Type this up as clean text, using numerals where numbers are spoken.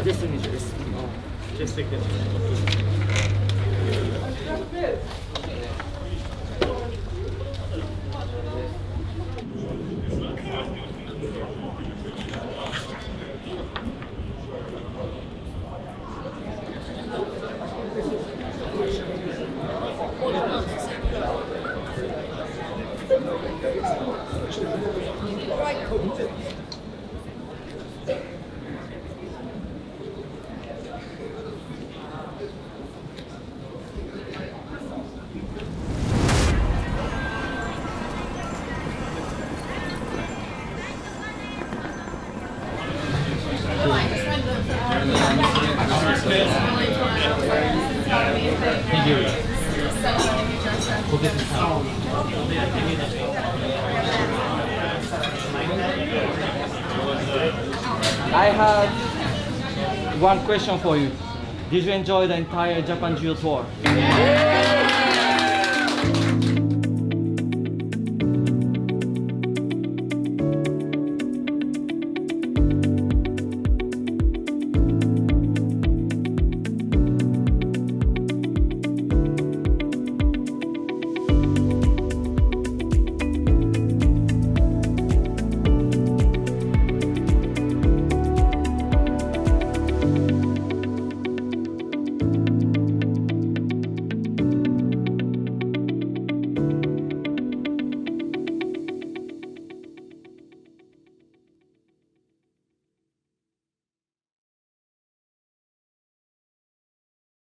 です20です。Just take this. I have one question for you. Did you enjoy the entire Japan Judo tour?